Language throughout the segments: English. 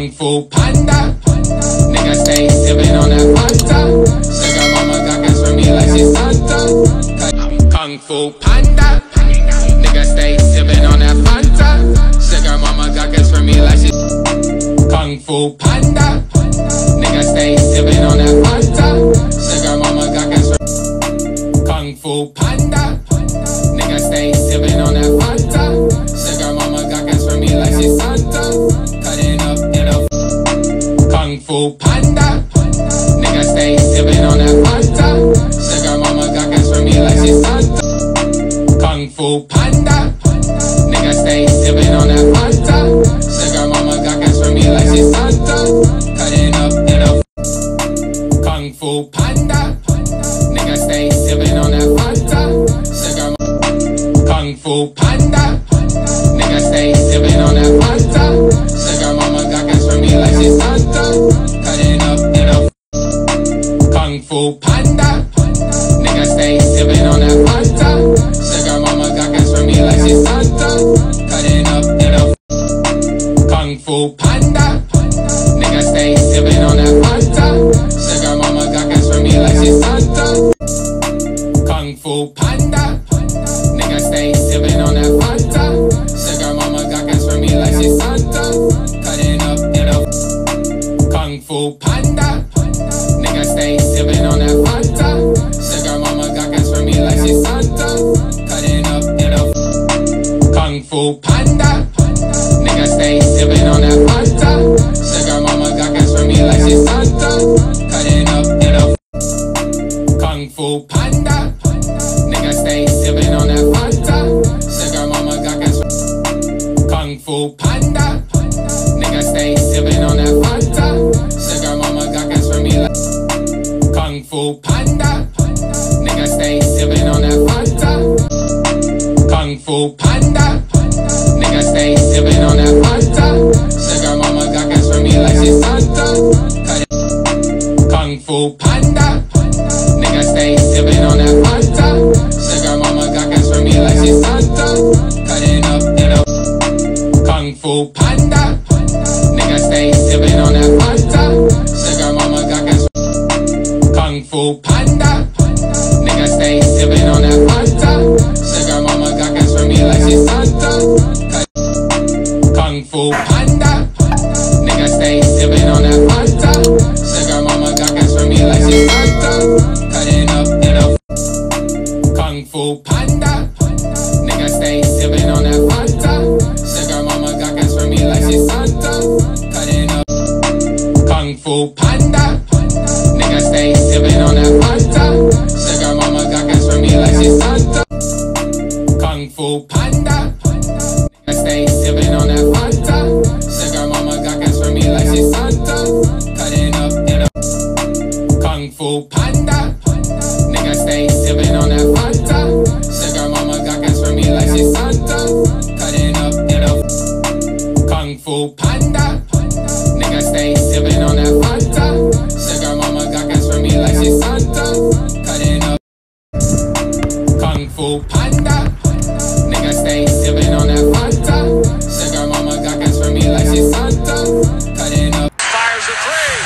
Kung Fu Panda. Nigga stay sippin' on that Fanta. Sugar mama got gas for me like she's Santa. Kung Fu Panda. Nigga stay sippin' on that Fanta. Sugar mama got gas for me like she's Kung Fu Panda. Nigga stay sippin' on that Fanta. Sugar mama got gas for Kung Fu Panda. Nigga stay sippin' on that Fanta. Sugar mama got gas for me like she's Santa. Cutting up in a Kung Fu Panda. Nigga stay sippin' on that Fanta. Sugar mama got gas for me like she's Santa. Kung Fu Panda. Nigga stay sippin' on that Fanta. Sugar mama got gas for me like she's Santa. Cutting up in a Kung Fu Panda. Nigga stay sippin' on that Fanta. Sugar Kung Fu Panda. Nigga stay sippin' on that Fanta. Sugar mama got gas for me like she's Santa. Cutting up in a Kung Fu Panda. Nigga stay sippin' on that Fanta. Sugar mama got gas for me like she's Santa. Cutting up in a Kung Fu Panda. Nigga stay sippin' on that Fanta. Sugar mama got gas for me like she's Santa. Kung Fu Panda. Nigga stay sippin' on that Fanta. Sugar mama got gas for me like she's Santa. Cutting up in a Kung Fu Panda. Nigga stay sippin' on that Fanta. Sugar mama got gas for me like she's Santa. Cutting up in a Kung Fu Panda. Nigga stay sippin' on that Fanta. Sugar mama got gas for me like she's Santa. Cutting up in a Kung Fu Panda. Nigga stay sippin' on that Fanta. Sugar mama got gas Kung Fu Panda. Nigga stay sippin' on that Fanta. Sugar mama got gas for me like Kung Fu Panda. Nigga stay sippin' on that Fanta. Kung Fu Panda. Nigga stay sippin' on that Fanta. Sugar mama got gas for me like she's Santa. Kung Fu Panda. Nigga stay sippin' on that Fanta. Sugar mama got gas for me like she's Santa. Cutting up in a Kung Fu Panda. Nigga stay sippin' on that Fanta. Sugar mama got gas Kung Fu Panda. Nigga stay sippin' on that Fanta. Sugar mama got gas for me like she's Santa. Kung Fu Panda. Nigga stay sippin' on that Fanta. Sugar mama got gas for me like she's Santa. Cutting up in a Kung Fu Panda. Nigga stay sippin' on that Fanta. Sugar mama got gas for me like she's Santa. Cutting up Kung Fu Panda. Nigga stay sippin' on that Fanta. Sugar mama got gas for me like she's Santa. Kung Fu Panda. Nigga stay sippin' on that Fanta. Sugar mama got gas for me like she's Santa. Cutting up in a Kung Fu Panda. Nigga stay sippin' on that Fanta. Sugar mama got gas for me like she's Santa. Cutting up in a Kung Fu Panda. Nigga stay sippin' on that Fanta. Sugar mama got gas for me like she's Santa. Cutting up Kung Fu Panda. Nigga stay sippin' on that Fanta. Sugar mama got gas for me like she's Santa. Cutting up Fires a three.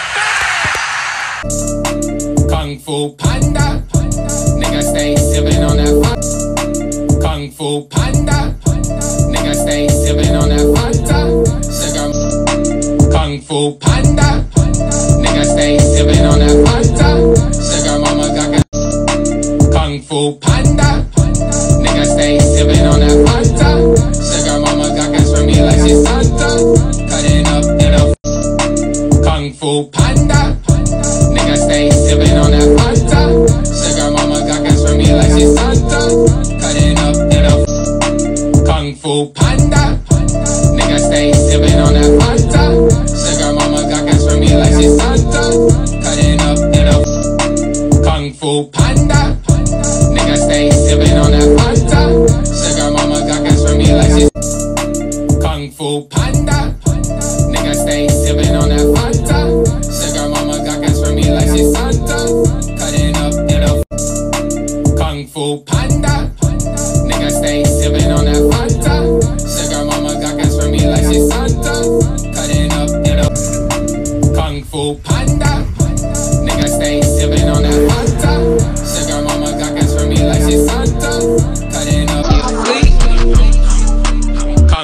Kung Fu Panda. Nigga stay sippin' on that Fanta. Kung Fu Panda. Nigga stay sippin' on that Fanta. Sugar Kung Fu Panda. Nigga stay sippin' on that Fanta. Sugar mama got gas Kung Fu Panda. Nigga stay sippin' on that Fanta. Sugar mama got gas for me like she's Santa. Cutting up in a Kung Fu Panda. Nigga stay sippin' on that Fanta. Sugar mama got gas for me like she's Santa. Cutting up in a Kung Fu Panda. Nigga stay sippin' on that Fanta. Sugar mama got gas for me like she's Santa. Cutting up in a Kung Fu Panda. Nigga stay sippin' on that Fanta. Sugar mama got gas for me like she's Kung Fu Panda. Nigga stay sippin' on that Fanta. Sugar mama got gas for me like she's Santa. Cutting up in a Kung Fu Panda. Nigga stay sippin' on that Fanta. Sugar mama got gas for me like she's Santa. Cutting up in a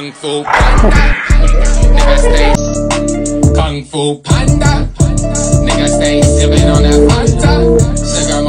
Kung Fu Panda. Nigga stay Kung Fu Panda. Nigga stay sipping on that Fanta. Sugar